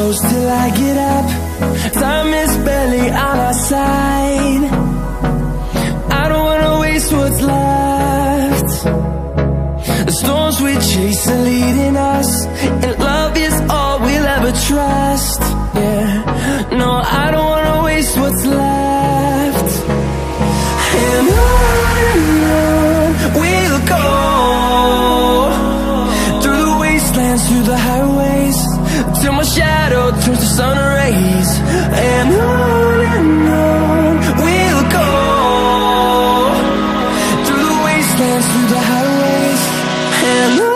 close till I get up. Time is barely on our side. I don't wanna waste what's left. The storms we chase are leading us, and love is all we'll ever trust. Yeah, no, I don't wanna waste what's left. And on we'll go, through the wastelands, through the highways, till my shadow turns to sun rays. And on we'll go, through the wastelands, through the highways, and on we'll go.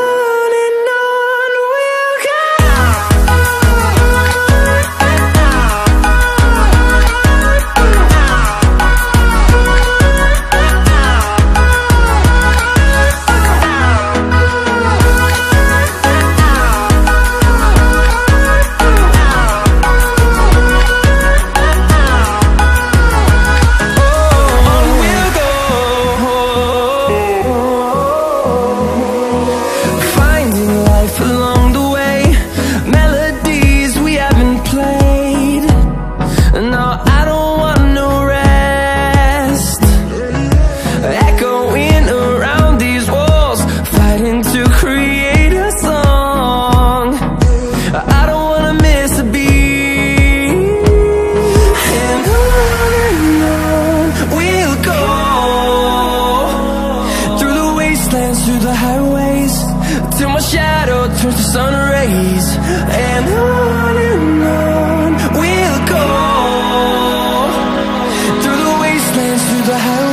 Through the highways, till my shadow turns to sun rays. And on we'll go, through the wastelands, through the highways.